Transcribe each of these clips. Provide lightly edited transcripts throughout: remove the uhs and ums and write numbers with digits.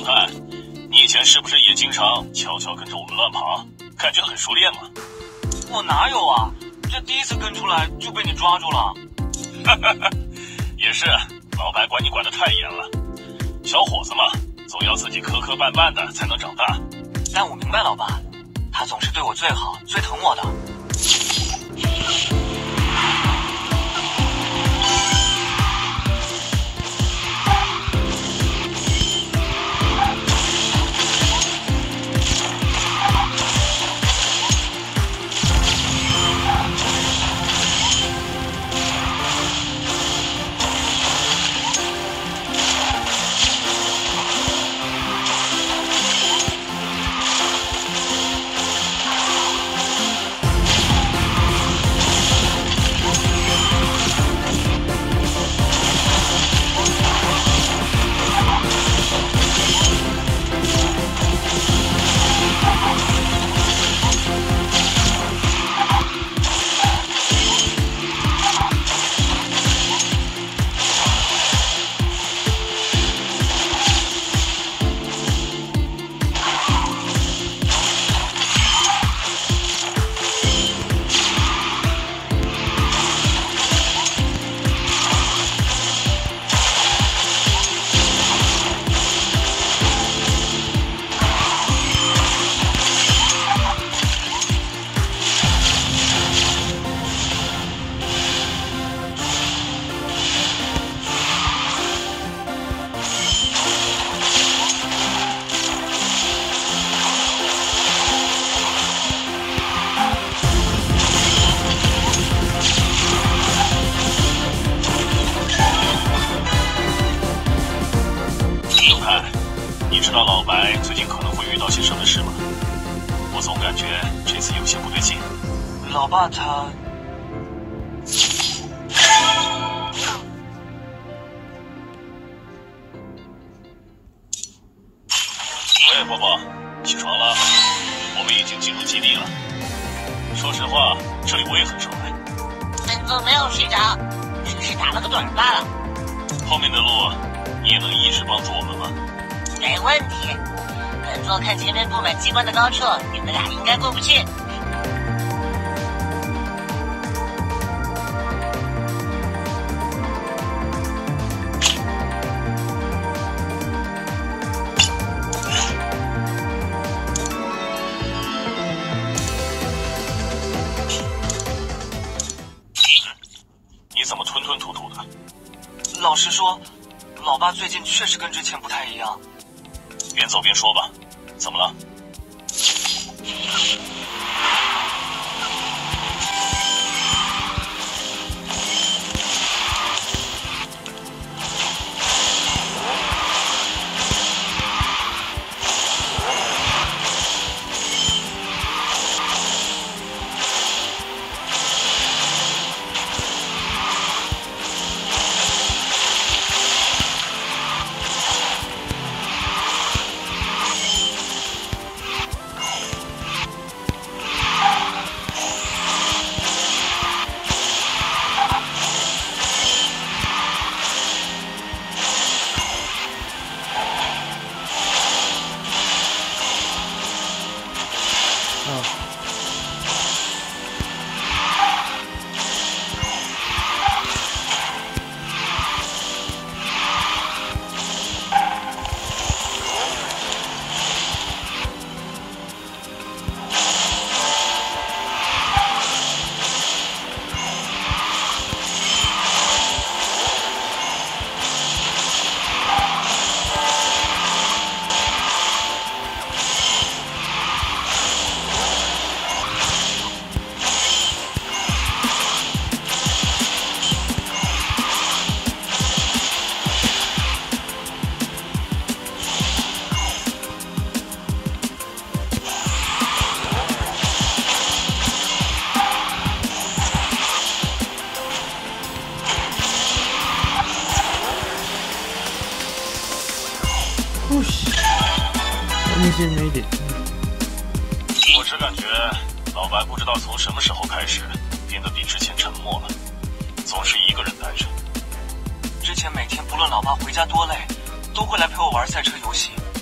正太，你以前是不是也经常悄悄跟着我们乱跑？感觉很熟练嘛。 我哪有啊？这第一次跟出来就被你抓住了。 也是，老白管你管得太严了。小伙子嘛，总要自己磕磕绊绊的才能长大。 但我明白老爸，他总是对我最好、最疼我的。 知道老白最近可能会遇到些什么事吗？我总感觉这次有些不对劲。 老爸他…… 喂，波波，起床了，我们已经进入基地了。说实话，这里我也很熟悉。 本座没有睡着，只是打了个盹罢了。 后面的路你也能一直帮助我们吗？ 没问题，本座看前面布满机关的高处，你们俩应该过不去。 你怎么吞吞吐吐的？ 老实说，老爸最近确实跟之前不太一样。 边走边说吧，怎么了？我只感觉老白不知道从什么时候开始变得比之前沉默了，总是一个人待着。 之前每天不论老爸回家多累，都会来陪我玩赛车游戏。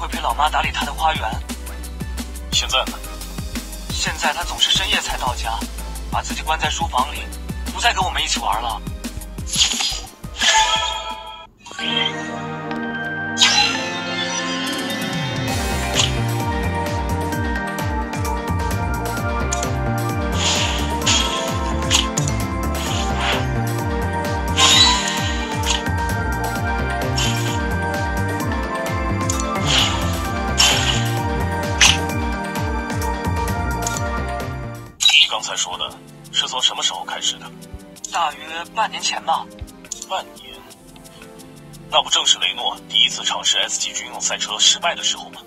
会陪老妈打理她的花园。 现在呢？ 现在他总是深夜才到家，把自己关在书房里，不再跟我们一起玩了。 刚才说的是从什么时候开始的？ 大约半年前吧。 半年？那不正是雷诺第一次尝试 S 级军用赛车失败的时候吗？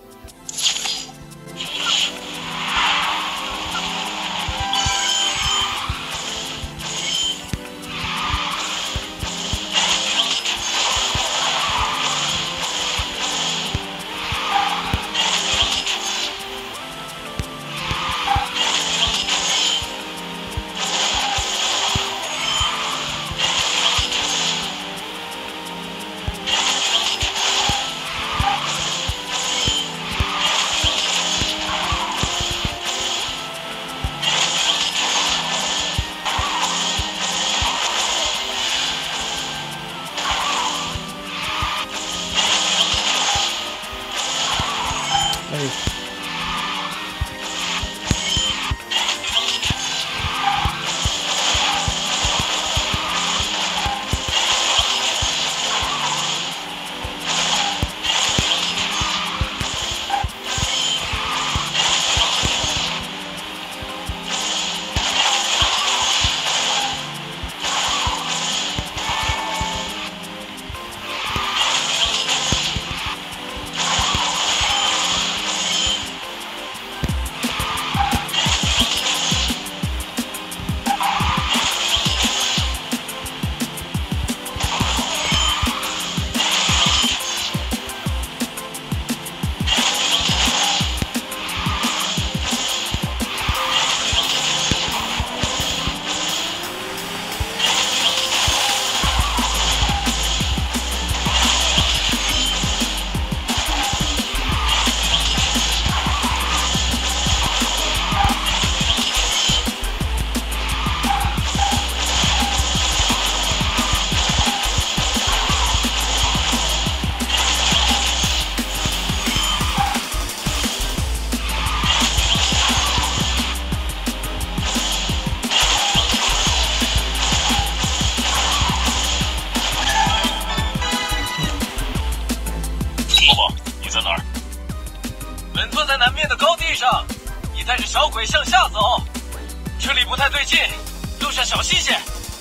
南面的高地上，你带着小鬼向下走，这里不太对劲，路上小心些。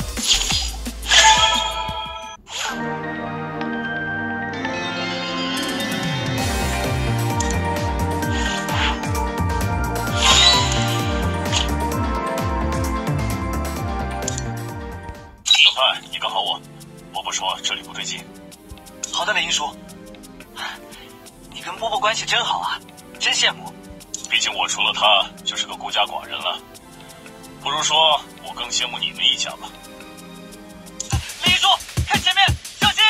小派，你跟好我。波波说这里不对劲。 好的，雷英叔。你跟波波关系真好啊，真羡慕。 毕竟我除了他就是个孤家寡人了，不如说我更羡慕你们一家吧。 雷英叔，看前面，小心！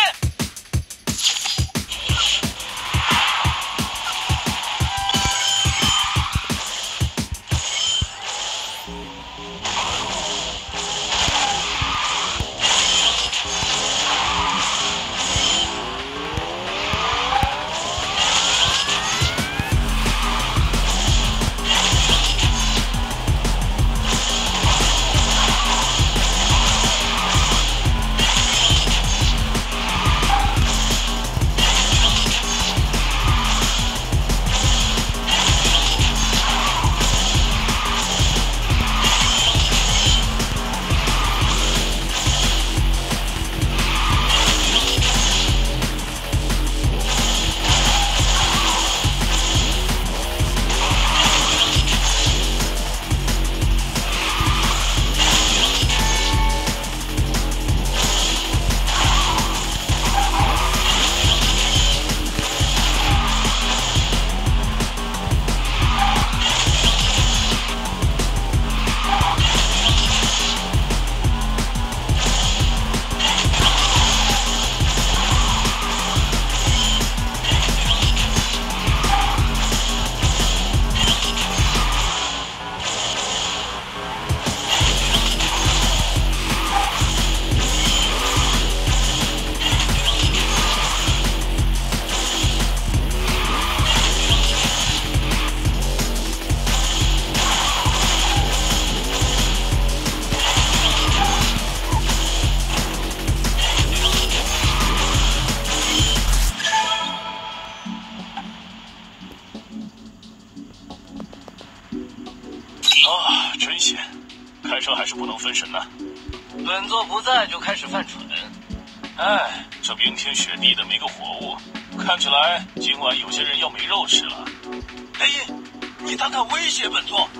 神呢？ 本座不在就开始犯蠢。 哎，这冰天雪地的没个活物，看起来今晚有些人要没肉吃了。 雷音，你胆敢威胁本座？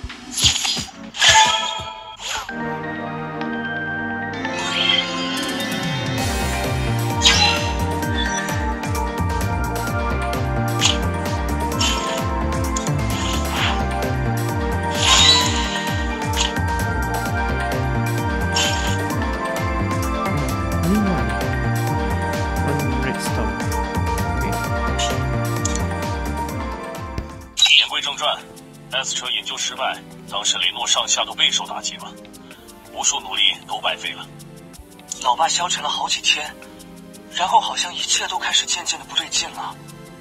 言归正传 ，S 车研究失败，当时雷诺上下都备受打击了，无数努力都白费了。 老爸消沉了好几天，然后好像一切都开始渐渐的不对劲了。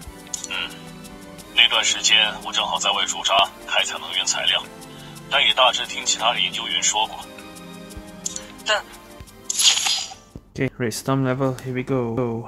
那段时间我正好在外驻扎开采能源材料，但也大致听其他的研究员说过。 但 Okay, right, storm level, here we go.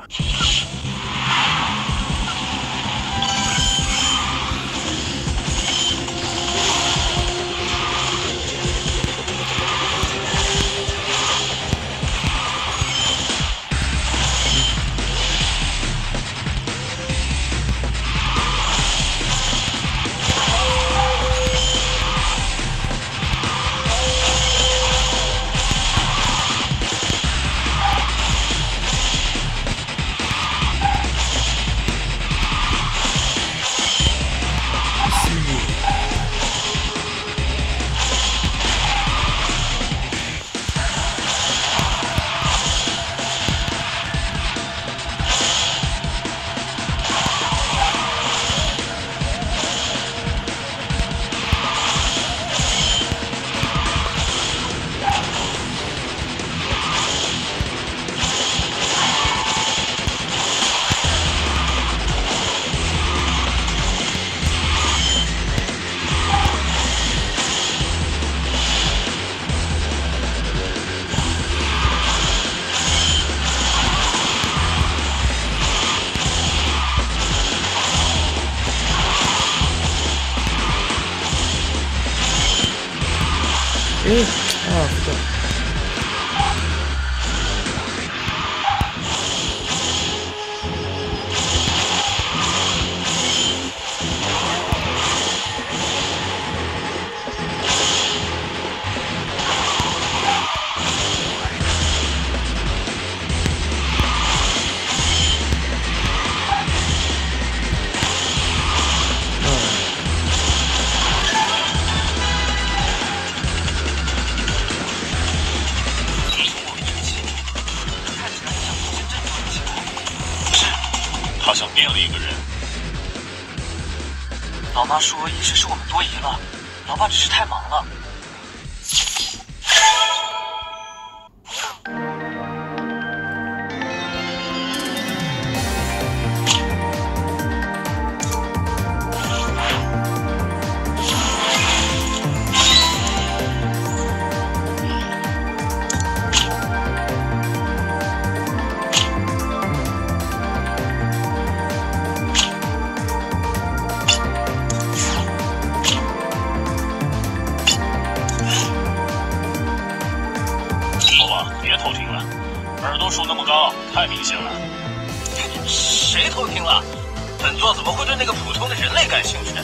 老妈说也许是我们多疑了，老爸只是太忙了。 太明显了。 谁偷听了？本座怎么会对那个普通的人类感兴趣？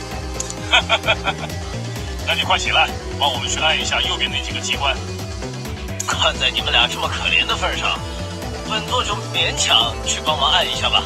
那你快起来，帮我们去按一下右边那几个机关。 看在你们俩这么可怜的份上，本座就勉强去帮忙按一下吧。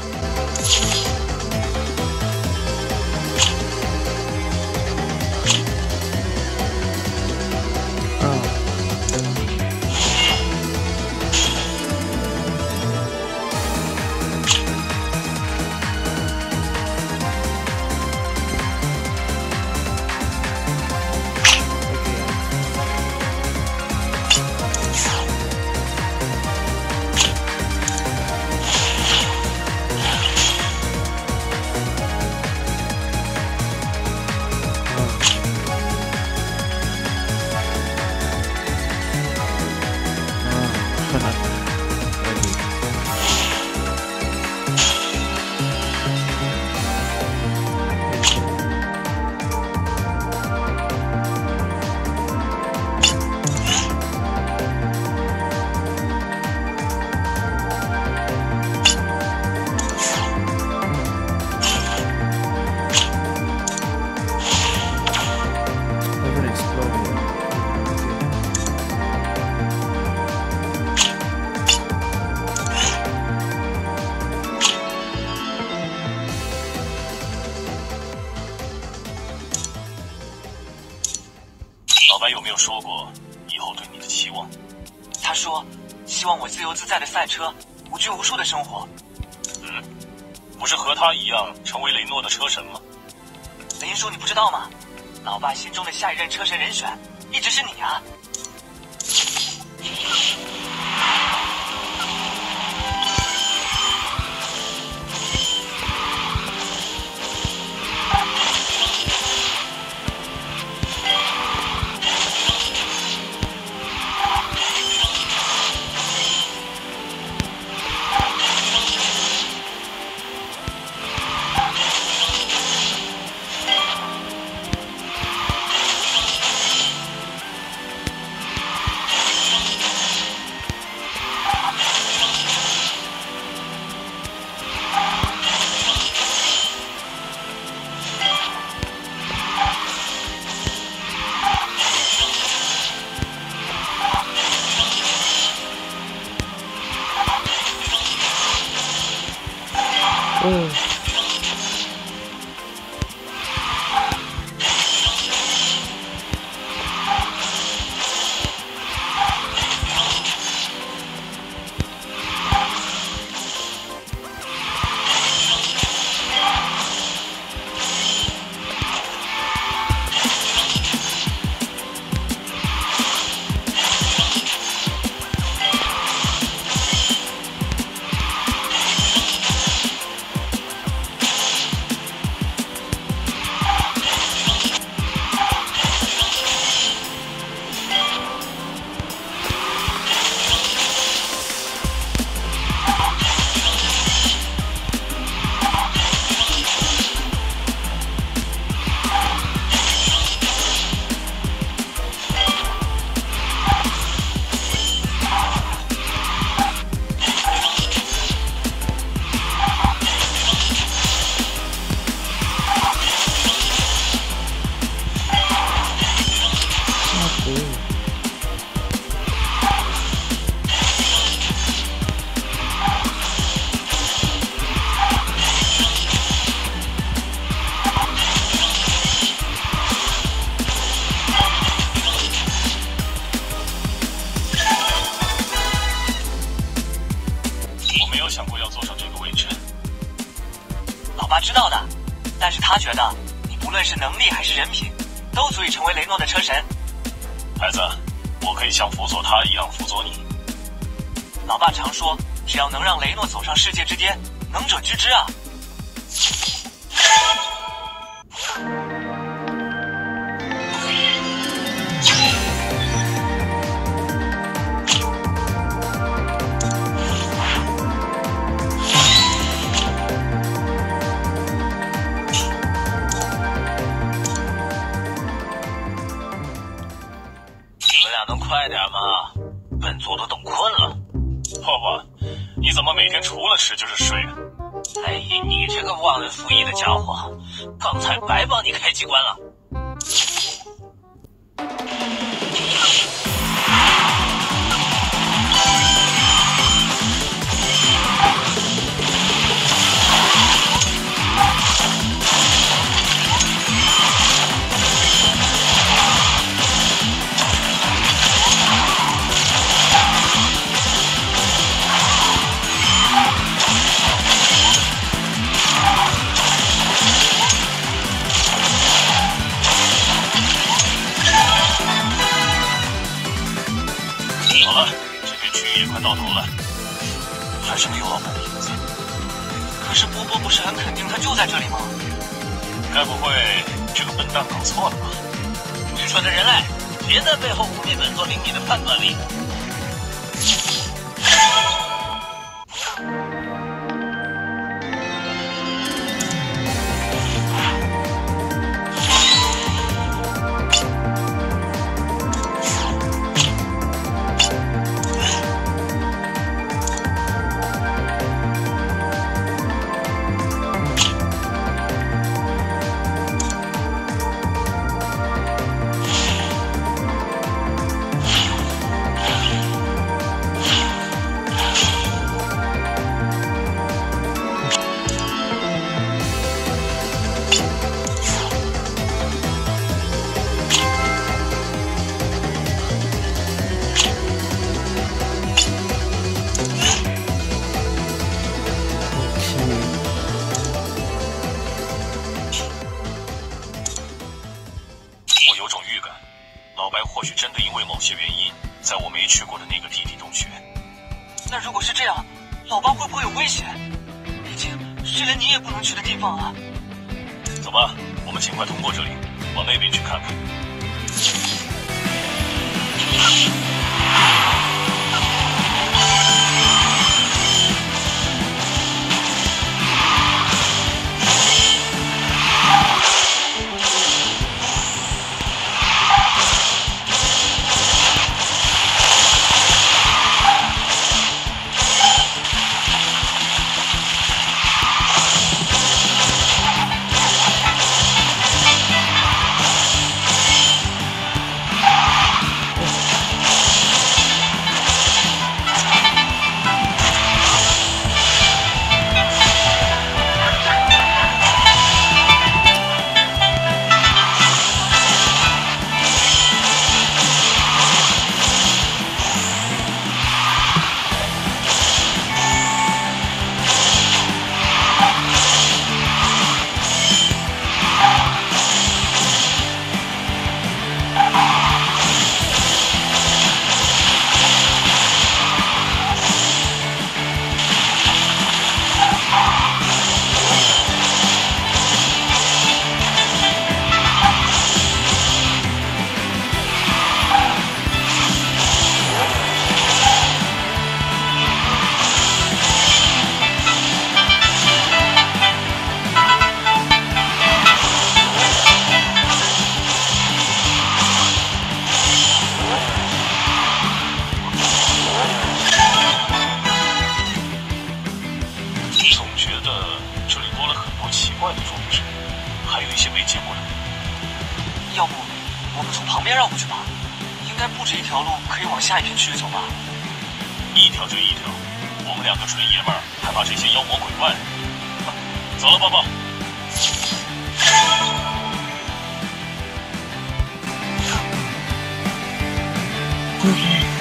有说过以后对你的期望？ 他说，希望我自由自在的赛车，无拘无束的生活。 不是和他一样成为雷诺的车神吗？ 林叔，你不知道吗？老爸心中的下一任车神人选，一直是你啊！知道的，但是他觉得你不论是能力还是人品，都足以成为雷诺的车神。 孩子，我可以像辅佐他一样辅佐你。 老爸常说，只要能让雷诺走上世界之巅，能者居之啊。 快点嘛，笨拙都等困了。爸爸，你怎么每天除了吃就是睡啊？ 哎，你这个忘恩负义的家伙，刚才白帮你开机关了。 到头了，还是没有老板的影子。 可是波波不是很肯定他就在这里吗？ 该不会这个笨蛋搞错了吧？ 愚蠢的人类，别在背后污蔑本座凭你的判断力。 那如果是这样，老八会不会有危险？毕竟是连你也不能去的地方啊。 走吧，我们尽快通过这里，往那边去看看。 要不我们从旁边绕过去吧？应该不止一条路可以往下一片区域走吧？ 一条就一条，我们两个纯爷们儿还怕这些妖魔鬼怪？走了，抱抱。 OK。